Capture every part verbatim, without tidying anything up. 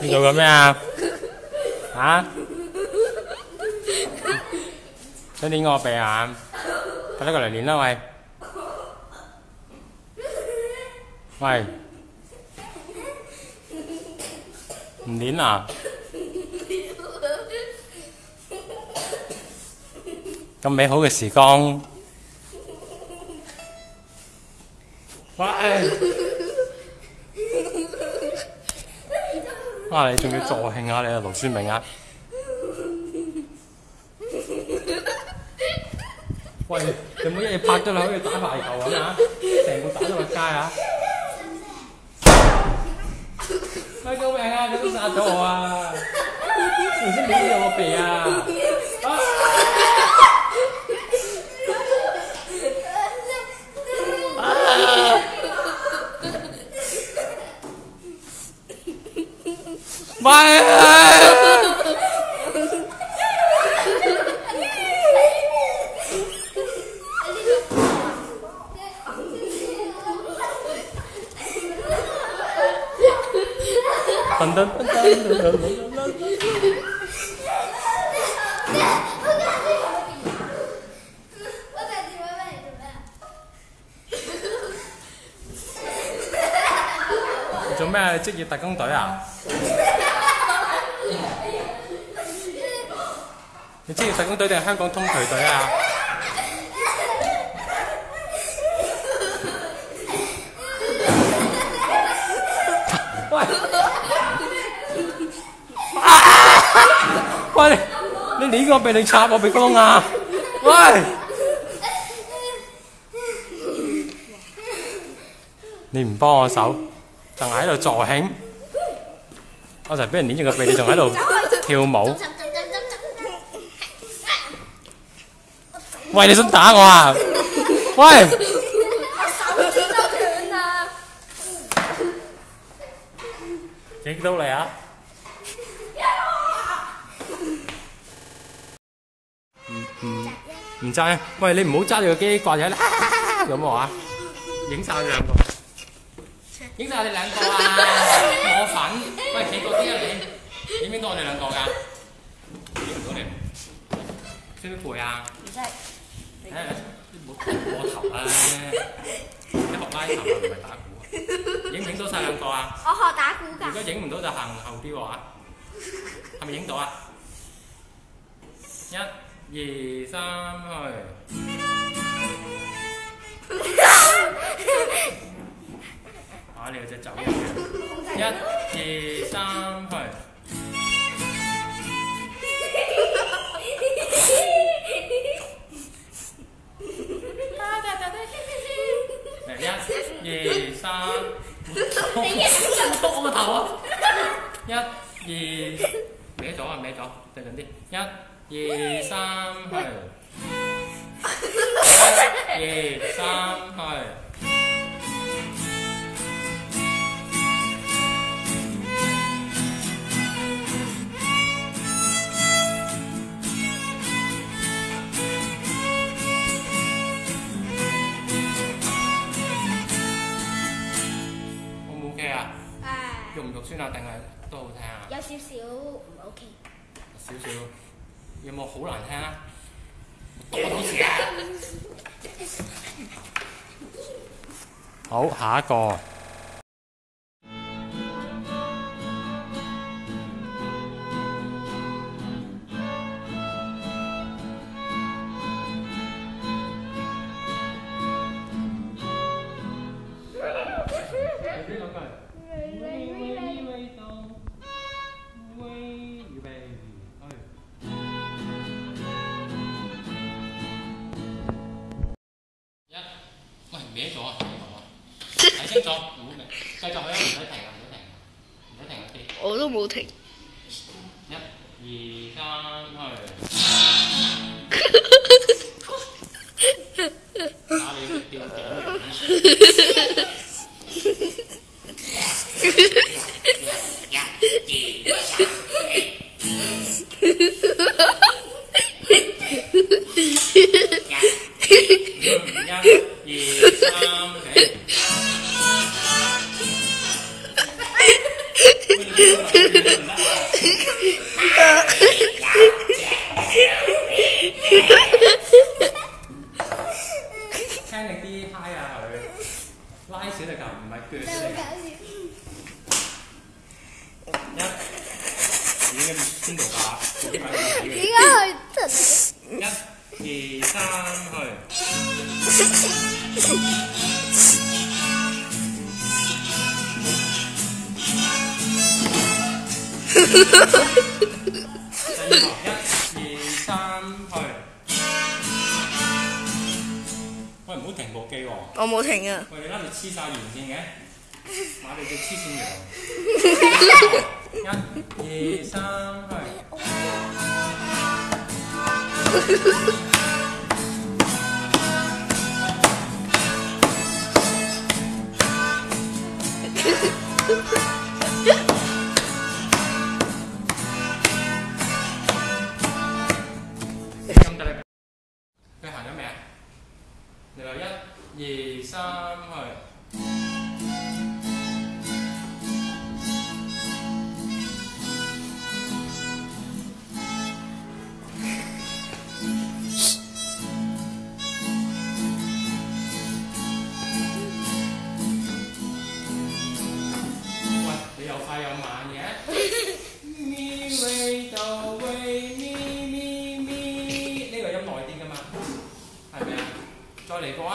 你做緊咩啊？嚇？想捏我鼻啊？快啲過嚟捏啦喂！喂，唔捏啊？咁美好嘅時光，喂！哇！你仲要助興啊？你係盧書明啊？喂！你冇一嘢拍咗你好似打排球咁啊！成部打咗落街啊！喂！救命啊！你都殺咗我啊！唔知點到我鼻啊！啊！喂啊！噔噔噔噔噔噔噔。你做咩？職業特工隊啊？你職業特工隊定係香港通渠隊啊？喂！喂！你你捏我鼻，你插我鼻窿啊！喂！你唔幫我手，仲喺度助興，我就俾人捏住個鼻，你仲喺度跳舞。喂！你想打我啊？喂！ 我手指都斷啦！ 幾多嚟啊？唔唔唔揸啊！喂！你唔好揸住個機掛住喺度咁喎啊！影晒你兩個，影晒你兩個啊！我份，喂，企過啲啊你，影唔影到我哋兩個㗎？影唔到你，識唔識背啊？ 唔識。 誒，你唔好過頭啦！你學拉頭啊，唔係打鼓啊！影唔影到晒兩個啊？ 我學打鼓㗎。 如果影唔到就行後啲喎，係咪影到啊？一、二、三，去！啊！你有隻走人嘅。一、二、三，去！嚟一、二、三，篤我個頭啊！一、二，歪咗啊，歪咗，對準啲。一、二、三，去。一、二、三，去。O 唔 OK 啊？肉唔肉酸啊？定係都好聽啊？ 有少少唔 OK。 少少，有冇好難聽啊？多啲時啊！好，下一個。歪咗啊！睇清楚，唔好明，繼續去啊！唔使停啊！唔使停，唔使停嗰啲。 我都冇停。 一、二、三，去。打你隻吊頸。一、二、三，一、二、三， 聽力啲嗨啊佢，拉小隻球唔係鋸小隻球。一已經邊度打？點解佢一、二、三，去。第二個，一、二、三，去。喂，唔好停部機喎！ 我冇停啊！ 喂，你啱住黐晒完線嘅，馬地隻黐線羊。一、二、三，去。咁得啦，佢行咗未啊？你話一、二、三，去。喂，你又快又慢嘅。咪咪哆咪咪咪咪，呢個音耐啲㗎嘛，係咪啊？再嚟過啊！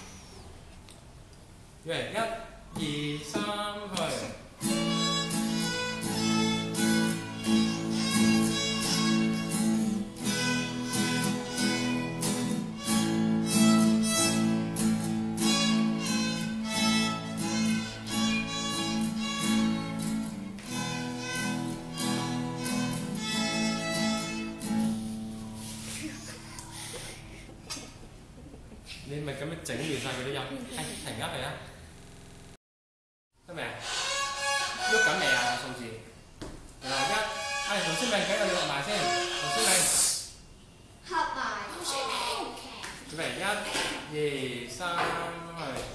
嚟一、二、三，去。你咪咁樣整亂晒佢啲音，係停啊，係啊，得未啊？喐緊未啊？數字，然後一，哎，盧思明，俾我哋合埋先，盧思明， 合埋。 準備一、二、三，去。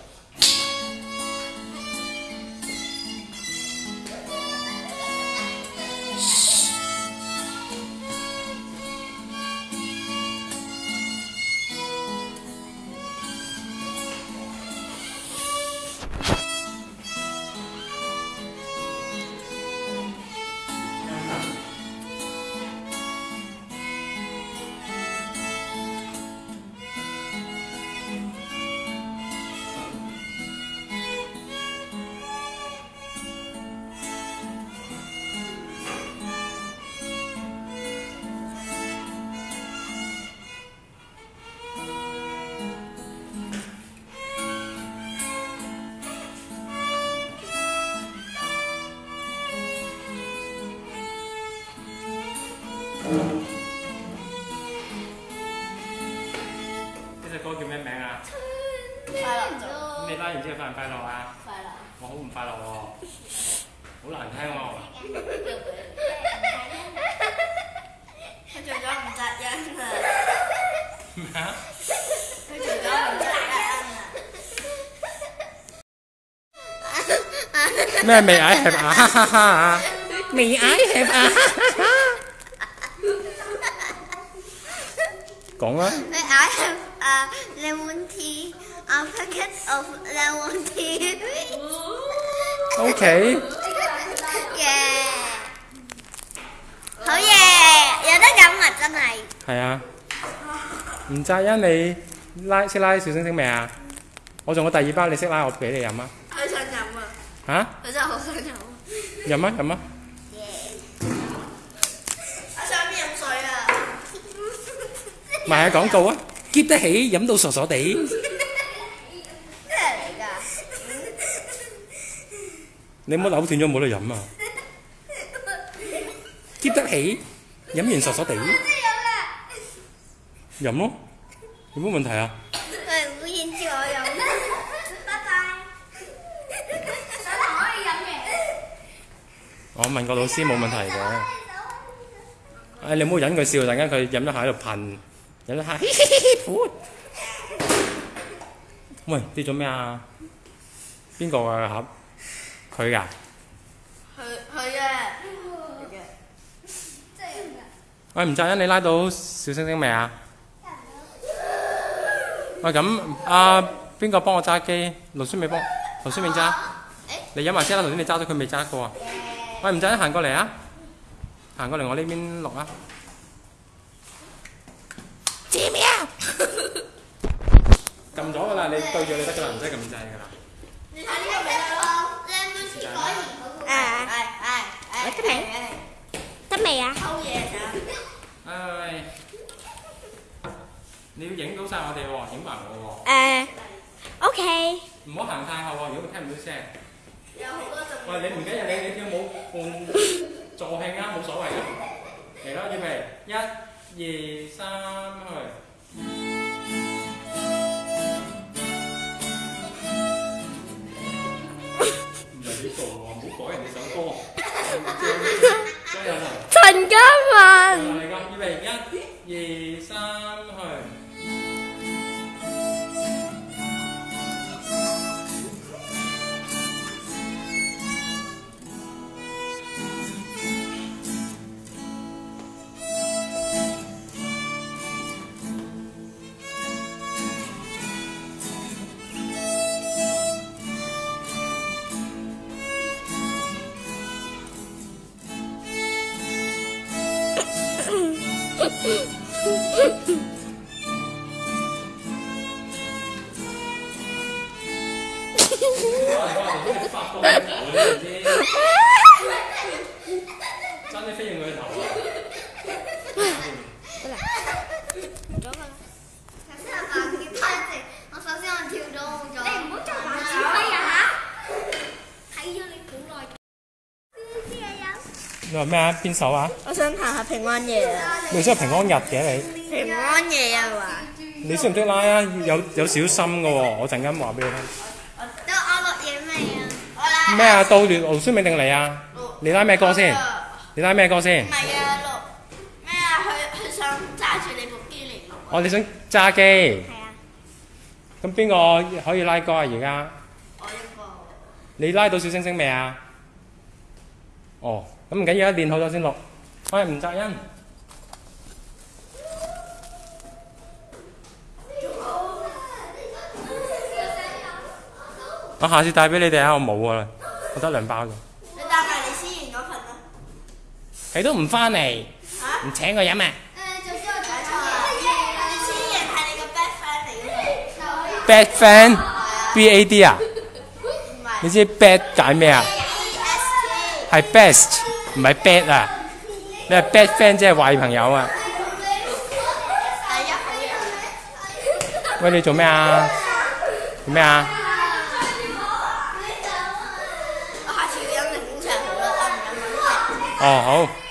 呢隻歌叫咩名啊？ 快樂咗。 咁你拉完之後快唔快樂啊？ 快樂。 我好唔快樂喎，好難聽喎。 佢做咗唔扎音啊！ 咩啊？ 佢做咗唔扎音啊！ 咩未矮係啊？哈哈哈啊！未矮係啊？講啦。 I have a lemon tea, a packet of lemon tea. O K。 耶！好嘢，有得飲啊！真係。 係啊。唔扎因你拉識拉小星星未啊？我仲有第二包，你識拉，我俾你飲啊。 佢想飲啊！ 嚇？ 佢真係好想飲。 飲啊飲啊！ 我想飲水啊！ 賣下廣告啊！接得起，飲到傻傻地。 咩嚟㗎？ 你唔好扭斷咗冇得飲啊！接得起，飲完傻傻地。飲咯，有冇問題啊？ 佢唔會認住我飲。拜拜。手頭可以飲嘅。 我問個老師冇問題嘅。唉，你唔好引佢笑，陣間佢飲咗下喺度噴，飲咗下嘻嘻嘻噗。喂，跌咗咩啊？邊個啊盒？佢㗎？ 佢喂，吳澤恩，你拉到小星星未啊？喂，咁啊，邊個幫我揸機？盧書美幫，盧書美揸。你飲埋先啦，頭先你揸咗佢未揸過啊？喂，吳澤恩行過嚟啊！行過嚟我呢邊錄啊！知咩啊？撳咗㗎啦，你對住你得㗎啦，唔使撳掣㗎啦。 你睇呢個咪得咯。誒誒誒誒，得未？ 得未啊？ 偷嘢咋？ 唉，你要影到晒我哋喎，影埋我誒，OK。 喎，唔好行太後喎，如果佢聽唔到聲。 有好多陣。 喂，你唔緊要，你你跳舞伴助興啊，冇所謂啊。嚟啦，預備，一、二、三，去。唔係你做喎，唔好改人哋首歌。張有頭。 陳嘉文。 嚟㗎，預備，一、二、三，去。真係飛用佢頭啊！ 頭先阿爸叫翻直，我首先我跳咗舞咗。你唔好再扮指揮啊嚇！睇咗你好耐。 你話咩啊？邊首啊？ 我想行下平安夜啊！ 你真係平安日嘅你？ 平安夜啊嘛！ 你識唔識拉啊？有有小心嘅喎，我陣間話俾你聽。 到我落嘢未啊？ 我拉。 咩啊？到盧書美定你啊？你拉咩歌先？你拉咩歌先？ 唔係啊，錄咩啊？佢佢想揸住你部機嚟錄。 哦，你想揸機？ 係啊。 咁邊個可以拉歌啊？而家？ 我一個。 你拉到小星星未啊？哦，咁唔緊要啊，練好咗先錄。喂，吳澤恩。我下次帶俾你哋啊！我冇啊，我得兩包啫。 你帶埋你思妍嗰份啦。 你都唔翻嚟， 嚇？ 唔請我飲啊誒，總之我睇錯啦！你思妍係你個 best friend 嚟嘅。 ？Bad friend，B A D 啊？ 唔係。 你知 bad 解咩啊？ B S T。 係 best，唔係 bad 啊！你係 bad friend，即係壞朋友啊！ 第一好嘢。 喂，你做咩啊？做咩啊？ 我下次要飲檸檬茶好啦，我唔飲檸檬茶。 哦，好。